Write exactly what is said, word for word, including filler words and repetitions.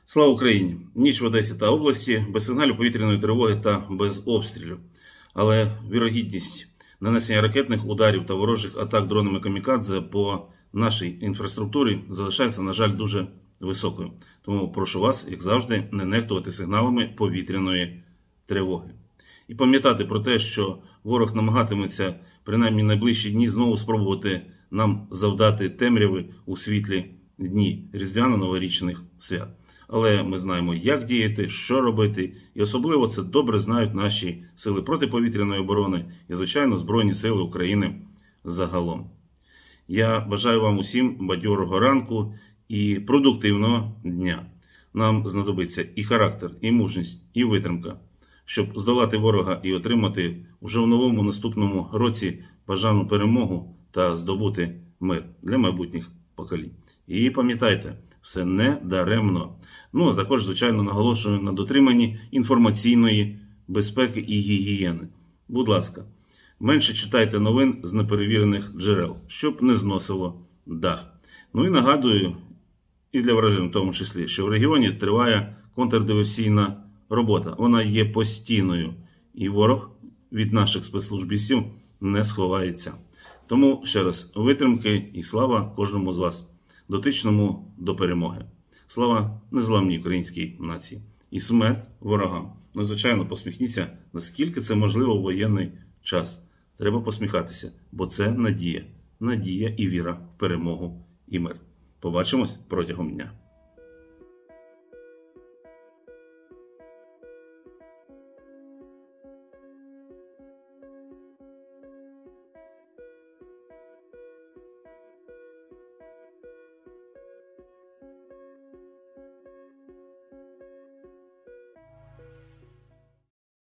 Слава Україні! Ніч в Одесі та області, без сигналів повітряної тривоги та без обстрілів. Але вірогідність нанесення ракетних ударів та ворожих атак дронами камікадзе по нашій інфраструктурі залишається, на жаль, дуже високою. Тому прошу вас, як завжди, не нехтувати сигналами повітряної тривоги. І пам'ятати про те, що ворог намагатиметься принаймні найближчі дні знову спробувати нам завдати темряви у світлі дні різдвяно-новорічних свят. Але ми знаємо, як діяти, що робити, і особливо це добре знають наші сили протиповітряної оборони і, звичайно, Збройні Сили України загалом. Я бажаю вам усім бадьорого ранку і продуктивного дня. Нам знадобиться і характер, і мужність, і витримка, щоб здолати ворога і отримати уже в новому наступному році бажану перемогу та здобути мир для майбутніх поколінь. І пам'ятайте, все не даремно. Ну, а також, звичайно, наголошую на дотриманні інформаційної безпеки і гігієни. Будь ласка, менше читайте новин з неперевірених джерел, щоб не зносило дах. Ну і нагадую, і для вражень в тому числі, що в регіоні триває контрдиверсійна робота. Вона є постійною. І ворог від наших спецслужбістів не сховається. Тому, ще раз, витримки і слава кожному з вас, дотичному до перемоги. Слава незламній українській нації. І смерть ворогам. Ну, звичайно, посміхніться, наскільки це можливо в воєнний час. Треба посміхатися, бо це надія. Надія і віра в перемогу і мир. Побачимось протягом дня.